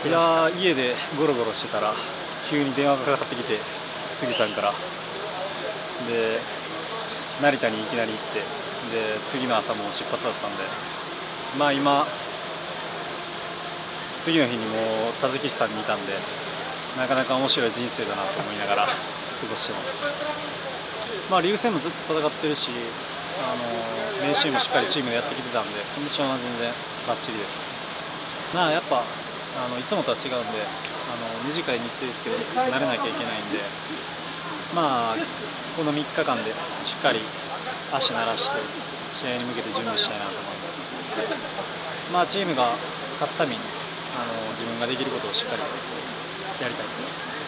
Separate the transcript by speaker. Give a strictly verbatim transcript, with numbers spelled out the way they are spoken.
Speaker 1: いやー、家でゴロゴロしてたら急に電話がかかってきて、杉さんからで成田にいきなり行って、で次の朝もう出発だったんで、まあ今次の日にもうタジキスタンにいたんで、なかなか面白い人生だなと思いながら過ごしてます。まあリーグ戦もずっと戦ってるし、あの練習もしっかりチームでやってきてたんで、コンディションは全然バッチリです。まあやっぱあのいつもとは違うんで、あの短い日程ですけど慣れなきゃいけないんで、まあこのみっかかんでしっかり足慣らして試合に向けて準備したいなと思います。まあチームが勝つためにあの自分ができることをしっかりやりたいと思います。